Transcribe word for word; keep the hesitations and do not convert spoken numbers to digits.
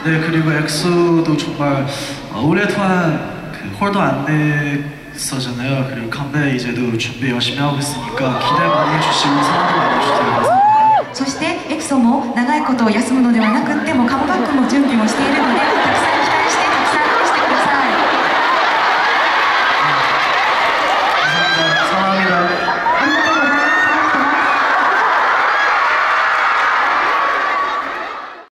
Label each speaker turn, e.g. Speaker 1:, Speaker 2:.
Speaker 1: 네, 그리고 엑소도 정말 오랫동안 그 홀도 안 냈었잖아요. 그리고 컴백 이제도 준비 열심히 하고 있으니까 기대 많이 해주시고 사랑도 많이 해주세요. 감사합니다.
Speaker 2: そしてエクソも長いこと休むのではなくっても